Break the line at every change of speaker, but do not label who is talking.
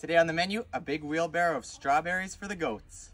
Today on the menu, a big wheelbarrow of strawberries for the goats.